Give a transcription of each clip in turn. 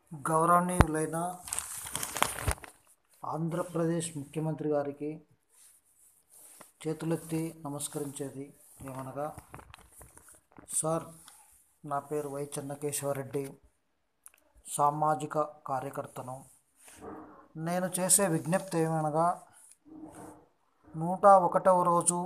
గౌరవనీయులైన ఆంధ్రప్రదేశ్ ముఖ్యమంత్రి గారికి చేతులెత్తి నమస్కరించేది ఏమనగా, సార్, నా పేరు వై చెన్నకేశవరెడ్డి, సామాజిక కార్యకర్తను. నేను చేసే విజ్ఞప్తి ఏమనగా, 101వ రోజు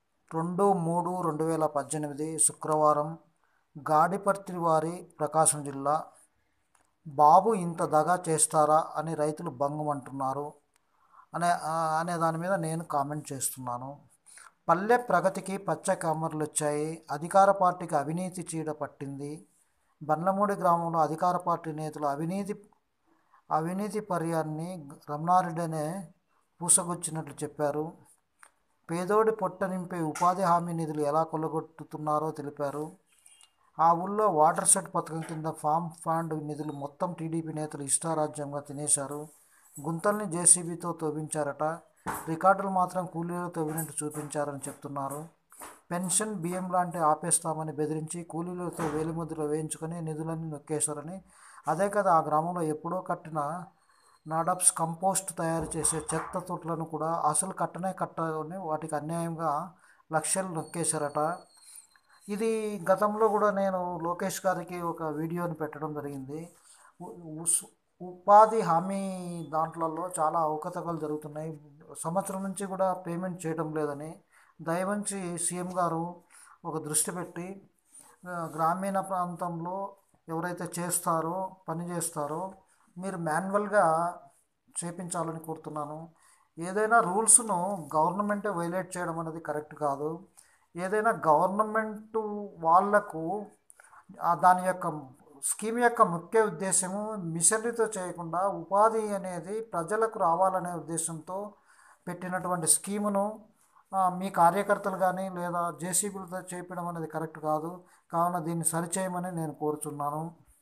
2/3/2018 శుక్రవారం గాడిపత్రి వారి ప్రకాశం జిల్లా బాబు ఇంత దగా చేస్తారా అని రైతులు బంగమంటున్నారు అనే దాని మీద నేను కామెంట్ చేస్తున్నాను. పల్లె ప్రగతికి పచ్చ కామర్లు వచ్చాయి. అధికార పార్టీకి అవినీతి చీడ పట్టింది. బండ్లమూడి గ్రామంలో అధికార పార్టీ నేతలు అవినీతి పర్యాన్ని రమణారెడ్డి అనే పూసగుచ్చినట్లు చెప్పారు. పేదోడి పొట్ట నింపే ఉపాధి హామీ నిధులు ఎలా కొల్లగొట్టుతున్నారో తెలిపారు. ఆ ఊళ్ళో వాటర్ షెడ్ పథకం కింద ఫామ్ ఫండ్ నిధులు మొత్తం టీడీపీ నేతలు ఇష్టారాజ్యంగా తినేశారు. గుంతల్ని జేసీబీతో తవ్వించారట. రికార్డులు మాత్రం కూలీలు తవ్వినట్టు చూపించారని చెప్తున్నారు. పెన్షన్, బియ్యం లాంటి ఆపేస్తామని బెదిరించి కూలీలతో వేలిముద్రలు వేయించుకొని నిధులన్నీ నొక్కేశారని, అదే కదా ఆ గ్రామంలో ఎప్పుడో కట్టిన నాడాప్స్ కంపోస్ట్ తయారు చేసే చెత్త తొట్లను కూడా అసలు కట్టని వాటికి అన్యాయంగా లక్షలు నొక్కేశారట. ఇది గతంలో కూడా నేను లోకేష్ గారికి ఒక వీడియోని పెట్టడం జరిగింది. ఉపాధి హామీ దాంట్లలో చాలా అవకతవకలు జరుగుతున్నాయి. సంవత్సరం నుంచి కూడా పేమెంట్ చేయడం లేదని దయవంచి సీఎం గారు ఒక దృష్టి పెట్టి గ్రామీణ ప్రాంతంలో ఎవరైతే పని చేస్తారో మీరు మాన్యువల్గా చేపించాలని కోరుతున్నాను. ఏదైనా రూల్స్ను గవర్నమెంటే వైలేట్ చేయడం అనేది కరెక్ట్ కాదు. ఏదైనా గవర్నమెంటు వాళ్లకు దాని యొక్క స్కీమ్ యొక్క ముఖ్య ఉద్దేశము మిషనరీతో చేయకుండా ఉపాధి అనేది ప్రజలకు రావాలనే ఉద్దేశంతో పెట్టినటువంటి స్కీమును మీ కార్యకర్తలు కానీ లేదా జేసీబీలతో చేపడం అనేది కరెక్ట్ కాదు. కావున దీన్ని సరిచేయమని నేను కోరుచున్నాను.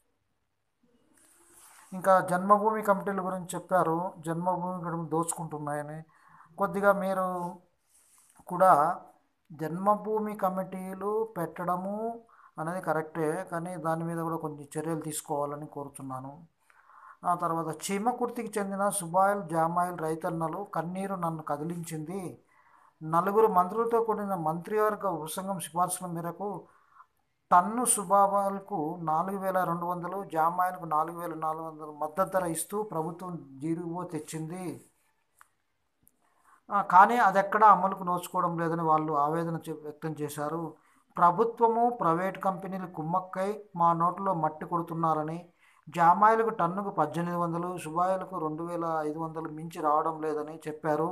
ఇంకా జన్మభూమి కమిటీల గురించి చెప్పారు. జన్మభూమి దోచుకుంటున్నాయని. కొద్దిగా మీరు కూడా జన్మభూమి కమిటీలు పెట్టడము అనేది కరెక్టే, కానీ దాని మీద కూడా కొన్ని చర్యలు తీసుకోవాలని కోరుతున్నాను. ఆ తర్వాత చీమకుర్తికి చెందిన సుబాయిల్ జామాయిల్ రైతన్నలు కన్నీరు నన్ను కదిలించింది. 4 మంత్రులతో కూడిన మంత్రివర్గ ఉపసంఘం సిఫార్సుల మేరకు టన్ను సుబాయిల్కు 4,200, జామాయిల్కు 4,400 మద్దతు ధర ఇస్తూ ప్రభుత్వం జీవో తెచ్చింది. కానీ అదెక్కడా అమలుకు నోచుకోవడం లేదని వాళ్ళు ఆవేదన వ్యక్తం చేశారు. ప్రభుత్వము, ప్రైవేట్ కంపెనీలు కుమ్మక్కై మా నోట్లో మట్టి కొడుతున్నారని, జామాయిలకు టన్నుకు 1,800, సుబాయిలకు 2,500 మించి రావడం లేదని చెప్పారు.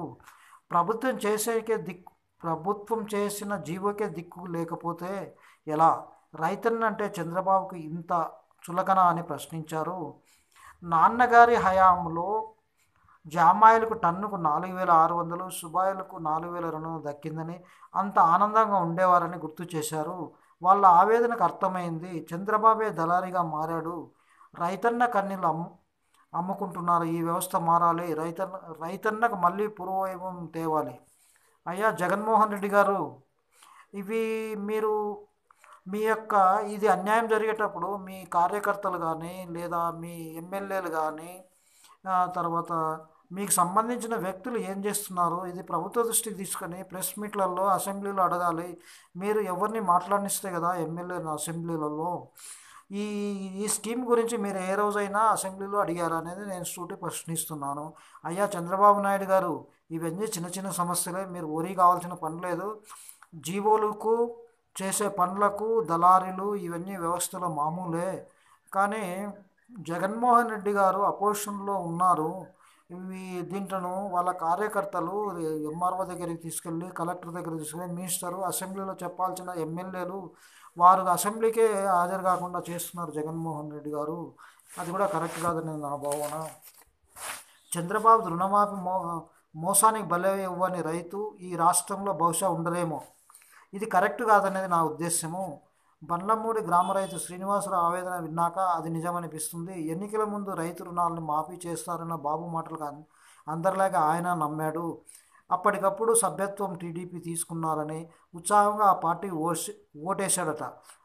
ప్రభుత్వం చేసిన జీవోకే దిక్కు లేకపోతే ఎలా? రైతన్న అంటే చంద్రబాబుకు ఇంత చులకన అని ప్రశ్నించారు. నాన్నగారి హయాంలో జామాయిలకు టన్నుకు 4,600, సుబాయిలకు 4,200 దక్కిందని, అంత ఆనందంగా ఉండేవారని గుర్తు చేశారు. వాళ్ళ ఆవేదనకు అర్థమైంది. చంద్రబాబే దళారీగా మారాడు. రైతన్న కన్నీళ్ళు అమ్ముకుంటున్నారు. ఈ వ్యవస్థ మారాలి. రైతన్నకు మళ్ళీ పూర్వవైభవం తేవాలి. అయ్యా జగన్మోహన్ రెడ్డి గారు, మీరు ఇది అన్యాయం జరిగేటప్పుడు మీ కార్యకర్తలు కానీ లేదా మీ ఎమ్మెల్యేలు కానీ తర్వాత మీకు సంబంధించిన వ్యక్తులు ఏం చేస్తున్నారు? ఇది ప్రభుత్వ దృష్టికి తీసుకొని ప్రెస్ మీట్లలో, అసెంబ్లీలో అడగాలి. మీరు ఎవరిని మాట్లాడిస్తే కదా ఎమ్మెల్యేలు అసెంబ్లీలలో. ఈ స్కీమ్ గురించి మీరు ఏ రోజైనా అసెంబ్లీలో అడిగారు అనేది నేను ప్రశ్నిస్తున్నాను. అయ్యా చంద్రబాబు నాయుడు గారు, ఇవన్నీ చిన్న చిన్న సమస్యలే. మీరు ఊరి కావాల్సిన పని లేదు. జీవోలకు చేసే పనులకు దళారీలు ఇవన్నీ వ్యవస్థలో మామూలే. కానీ జగన్మోహన్ రెడ్డి గారు అపోజిషన్లో ఉన్నారు. దీంట్లను వాళ్ళ కార్యకర్తలు ఎంఆర్ఓ దగ్గరికి తీసుకెళ్ళి, కలెక్టర్ దగ్గరికి తీసుకెళ్ళి, మినిస్టరు, అసెంబ్లీలో చెప్పాల్సిన ఎమ్మెల్యేలు వారు అసెంబ్లీకే హాజరు కాకుండా చేస్తున్నారు జగన్మోహన్ రెడ్డి గారు. అది కూడా కరెక్ట్ కాదని నా భావన. చంద్రబాబు రుణమాఫీ మోసానికి బలే ఇవ్వని రైతు ఈ రాష్ట్రంలో బహుశా ఉండరేమో. ఇది కరెక్ట్ కాదనేది నా ఉద్దేశము. బండ్లమూడి గ్రామ రైతు శ్రీనివాసరావు ఆవేదన విన్నాక అది నిజమనిపిస్తుంది. ఎన్నికల ముందు రైతు రుణాలను మాఫీ చేస్తారన్న బాబు మాటలకు అందరిలాగా ఆయన నమ్మాడు. అప్పటికప్పుడు సభ్యత్వం టీడీపీ తీసుకున్నారని ఉత్సాహంగా ఆ పార్టీ ఓటేశాడట.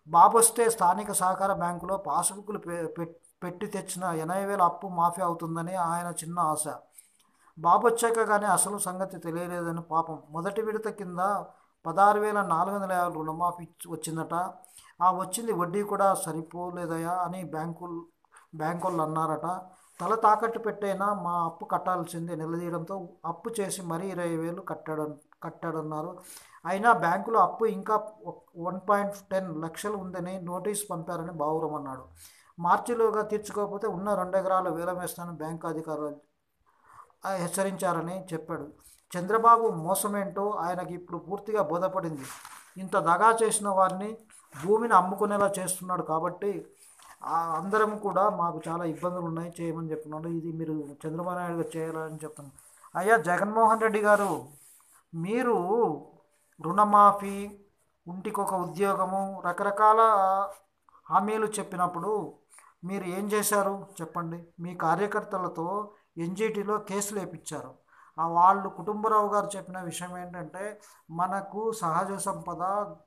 బాబు వస్తే స్థానిక సహకార బ్యాంకులో పాస్బుక్లు పెట్టి తెచ్చిన 80,000 అప్పు మాఫీ అవుతుందని ఆయన చిన్న ఆశ. బాబు వచ్చాక కానీ అసలు సంగతి తెలియలేదని పాపం. మొదటి విడత కింద 16,450 రుణమాఫీ వచ్చిందట. ఆ వచ్చింది వడ్డీ కూడా సరిపోలేదయా అని బ్యాంకోళ్ళు అన్నారట. తల తాకట్టు పెట్టైనా మా అప్పు కట్టాల్సిందే నిలదీయడంతో అప్పు చేసి మరీ 20,000 కట్టాడన్నారు. అయినా బ్యాంకులో అప్పు ఇంకా 1.10 లక్షలు ఉందని నోటీస్ పంపారని బావురం అన్నాడు. మార్చిలోగా తీర్చుకోకపోతే ఉన్న 2 ఎకరాలు వేలం వేస్తానని బ్యాంకు అధికారులు హెచ్చరించారని చెప్పాడు. చంద్రబాబు మోసమేంటో ఆయనకి ఇప్పుడు పూర్తిగా బోధపడింది. ఇంత దగా చేసిన వారిని భూమిని అమ్ముకునేలా చేస్తున్నాడు కాబట్టి అందరం కూడా మాకు చాలా ఇబ్బందులు ఉన్నాయి చేయమని చెప్తున్నాడు. ఇది మీరు చంద్రబాబు నాయుడు గారు చేయాలని చెప్తున్నాను. అయ్యా జగన్మోహన్ రెడ్డి గారు, మీరు రుణమాఫీ, ఇంటికొక ఉద్యోగము, రకరకాల హామీలు చెప్పినప్పుడు మీరు ఏం చేశారు చెప్పండి? మీ కార్యకర్తలతో ఎన్జిటిలో కేసులు వేయించారు. వాళ్ళు కుటుంబరావు గారు చెప్పిన విషయం ఏంటంటే, మనకు సహజ సంపద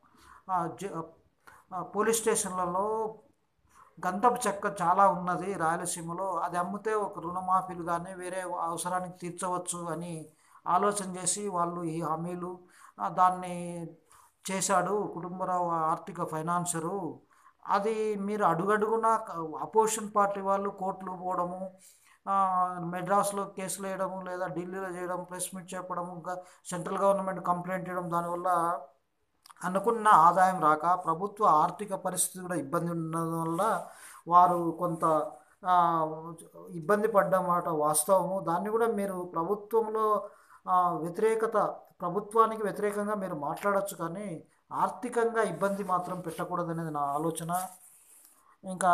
పోలీస్ స్టేషన్లలో గంధపు చెక్క చాలా ఉన్నది రాయలసీమలో, అది అమ్మితే ఒక రుణమాఫీలు కానీ వేరే అవసరానికి తీర్చవచ్చు అని ఆలోచన చేసి వాళ్ళు ఈ హామీలు దాన్ని చేశాడు కుటుంబరావు ఆర్థిక ఫైనాన్సరు. అది మీరు అడుగడుగున అపోజిషన్ పార్టీ వాళ్ళు కోర్టులు పోవడము, మెడ్రాస్లో కేసులు వేయడము, లేదా ఢిల్లీలో చేయడం, ప్రెస్ మీట్ చెప్పడము, సెంట్రల్ గవర్నమెంట్ కంప్లైంట్ చేయడం, దానివల్ల అనుకున్న ఆదాయం రాక ప్రభుత్వ ఆర్థిక పరిస్థితి కూడా ఇబ్బంది ఉండడం వల్ల వారు కొంత ఇబ్బంది పడ్డమాట వాస్తవము. దాన్ని కూడా మీరు ప్రభుత్వంలో ప్రభుత్వానికి వ్యతిరేకంగా మీరు మాట్లాడచ్చు, కానీ ఆర్థికంగా ఇబ్బంది మాత్రం పెట్టకూడదనేది నా ఆలోచన. ఇంకా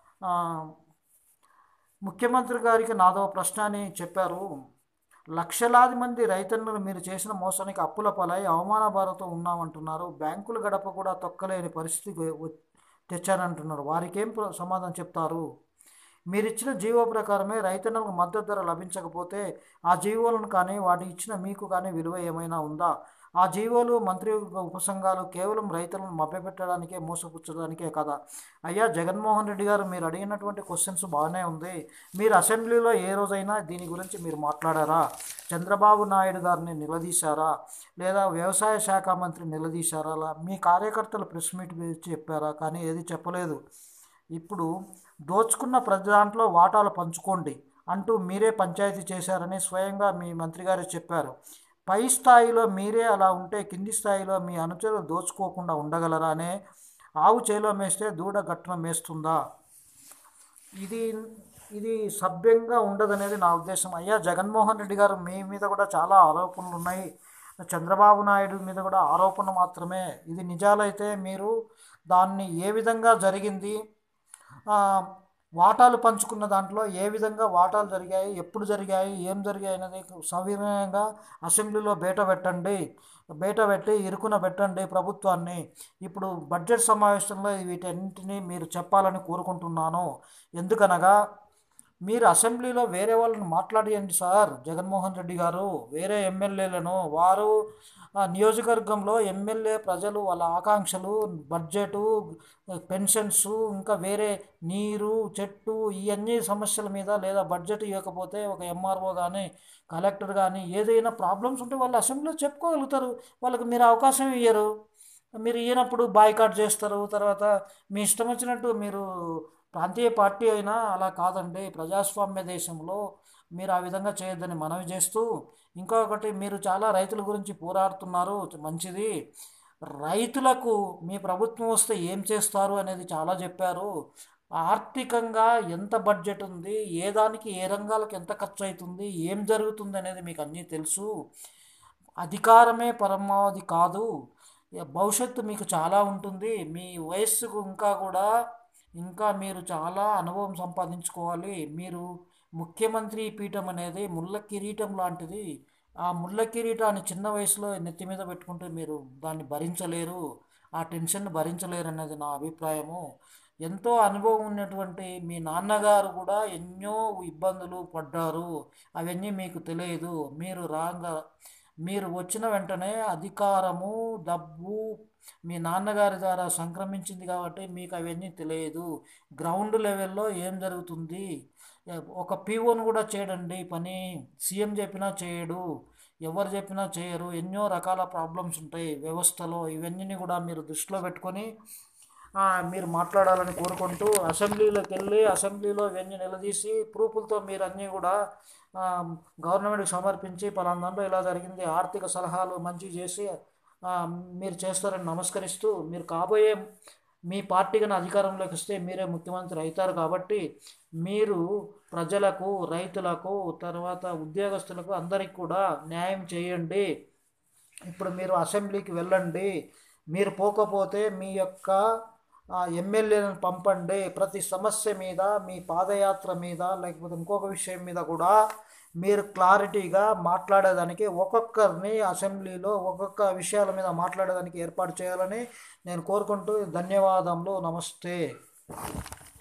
ముఖ్యమంత్రి గారికి నాదో ప్రశ్న అని చెప్పారు. లక్షలాది మంది రైతన్నలు మీరు చేసిన మోసానికి అప్పుల పాలై అవమాన భారంతో ఉన్నామంటున్నారు. బ్యాంకుల గడప కూడా తొక్కలేని పరిస్థితి తెచ్చారంటున్నారు. వారికి ఏం సమాధానం చెప్తారు? మీరిచ్చిన జీవో ప్రకారమే రైతన్నలకు మద్దతు ధర లభించకపోతే ఆ జీవోలను కానీ వాటి ఇచ్చిన మీకు కానీ విలువ ఏమైనా ఉందా? ఆ జీవోలు, మంత్రి ఉపసంఘాలు కేవలం రైతులను మభ్యపెట్టడానికే, మోసపుచ్చడానికే కదా? అయ్యా జగన్మోహన్ రెడ్డి గారు, మీరు అడిగినటువంటి క్వశ్చన్స్ బాగానే ఉంది. మీరు అసెంబ్లీలో ఏ రోజైనా దీని గురించి మీరు మాట్లాడారా? చంద్రబాబు నాయుడు గారిని నిలదీశారా? లేదా వ్యవసాయ శాఖ మంత్రి నిలదీశారా? మీ కార్యకర్తలు ప్రెస్ మీట్ చెప్పారా? కానీ ఏది చెప్పలేదు. ఇప్పుడు దోచుకున్న ప్రతి దాంట్లో వాటాలు పంచుకోండి అంటూ మీరే పంచాయతీ చేశారని స్వయంగా మీ మంత్రి గారు చెప్పారు. పై స్థాయిలో మీరే అలా ఉంటే కింది స్థాయిలో మీ అనుచరులు దోచుకోకుండా ఉండగలరా? అనే ఆవు చేలో మేస్తే దూడ గట్టున మేస్తుందా? ఇది సభ్యంగా ఉండదనేది నా ఉద్దేశం. అయ్యా జగన్మోహన్ రెడ్డి గారు, మీ మీద కూడా చాలా ఆరోపణలు ఉన్నాయి. చంద్రబాబు నాయుడు మీద కూడా ఆరోపణ మాత్రమే. ఇది నిజాలైతే మీరు దాన్ని ఏ విధంగా జరిగింది, వాటాలు పంచుకున్న దాంట్లో ఏ విధంగా వాటాలు జరిగాయి, ఎప్పుడు జరిగాయి, ఏం జరిగాయి అనేది సవినయంగా అసెంబ్లీలో బయట పెట్టి ఇరుకున పెట్టండి ప్రభుత్వాన్ని. ఇప్పుడు బడ్జెట్ సమావేశంలో వీటన్నింటినీ మీరు చెప్పాలని కోరుకుంటున్నాను. ఎందుకనగా మీరు అసెంబ్లీలో వేరే వాళ్ళని మాట్లాడియండి సార్. జగన్మోహన్ రెడ్డి గారు వేరే ఎమ్మెల్యేలను, వారు నియోజకవర్గంలో ఎమ్మెల్యే ప్రజలు వాళ్ళ ఆకాంక్షలు, బడ్జెటు, పెన్షన్స్, ఇంకా వేరే నీరు, చెట్టు, ఇవన్నీ సమస్యల మీద, లేదా బడ్జెట్ ఇవ్వకపోతే ఒక ఎంఆర్ఓ కానీ కలెక్టర్ కానీ ఏదైనా ప్రాబ్లమ్స్ ఉంటే వాళ్ళు అసెంబ్లీలో చెప్పుకోగలుగుతారు. వాళ్ళకి మీరు అవకాశం ఇయ్యరు. మీరు ఇయ్యనప్పుడు బాయ్కాట్ చేస్తారు. తర్వాత మీ ఇష్టం వచ్చినట్టు మీరు ప్రాంతీయ పార్టీ అయినా అలా కాదండి. ప్రజాస్వామ్య దేశంలో మీరు ఆ విధంగా చేయొద్దని మనవి చేస్తూ, ఇంకొకటి, మీరు చాలా రైతుల గురించి పోరాడుతున్నారు, మంచిది. రైతులకు మీ ప్రభుత్వం వస్తే ఏం చేస్తారు అనేది చాలా చెప్పారు. ఆర్థికంగా ఎంత బడ్జెట్ ఉంది, ఏ దానికి ఏ రంగాలకు ఎంత ఖర్చు అవుతుంది, ఏం జరుగుతుంది అనేది మీకు అన్నీ తెలుసు. అధికారమే పరమావధి కాదు, భవిష్యత్తు మీకు చాలా ఉంటుంది. మీ వయస్సుకు ఇంకా మీరు చాలా అనుభవం సంపాదించుకోవాలి. మీరు ముఖ్యమంత్రి పీఠం అనేది ముళ్ళ కిరీటం లాంటిది. ఆ ముళ్ళ కిరీటాన్ని చిన్న వయసులో నెత్తి మీద పెట్టుకుంటే మీరు దాన్ని భరించలేరు, ఆ టెన్షన్ భరించలేరు అన్నది నా అభిప్రాయము. ఎంతో అనుభవం ఉన్నటువంటి మీ నాన్నగారు కూడా ఎన్నో ఇబ్బందులు పడ్డారు, అవన్నీ మీకు తెలియదు. మీరు వచ్చిన వెంటనే అధికారము, డబ్బు, మీ నాన్నగారి ద్వారా సంక్రమించింది కాబట్టి మీకు అవన్నీ తెలియదు. గ్రౌండ్ లెవెల్లో ఏం జరుగుతుంది, ఒక పీఓను కూడా చేయడండి పని, సీఎం చెప్పినా చేయడు, ఎవరు చెప్పినా చేయరు, ఎన్నో రకాల ప్రాబ్లమ్స్ ఉంటాయి వ్యవస్థలో. ఇవన్నీ కూడా మీరు దృష్టిలో పెట్టుకొని మీరు మాట్లాడాలని కోరుకుంటూ, అసెంబ్లీలోకి వెళ్ళి అసెంబ్లీలో ఇవన్నీ నిలదీసి ప్రూఫ్లతో మీరు అన్నీ కూడా గవర్నమెంట్కి సమర్పించి పలానా దాంట్లో ఇలా జరిగింది, ఆర్థిక సలహాలు మంచి చేసి ఆ, మీరు చేస్తారని నమస్కరిస్తూ, మీరు కాబోయే మీ పార్టీ కానీ అధికారంలోకి వస్తే మీరే ముఖ్యమంత్రి అవుతారు కాబట్టి మీరు ప్రజలకు, రైతులకు, తర్వాత ఉద్యోగస్తులకు అందరికి కూడా న్యాయం చేయండి. ఇప్పుడు మీరు అసెంబ్లీకి వెళ్ళండి. మీరు పోకపోతే మీ యొక్క ఎమ్మెల్యేలను పంపండి. ప్రతి సమస్య మీద, మీ పాదయాత్ర మీద, లేకపోతే ఇంకొక విషయం మీద కూడా మీరు క్లారిటీగా మాట్లాడేదానికి ఒక్కొక్కరిని అసెంబ్లీలో ఒక్కొక్క విషయాల మీద మాట్లాడేదానికి ఏర్పాటు చేయాలని నేను కోరుకుంటూ ధన్యవాదములు. నమస్తే.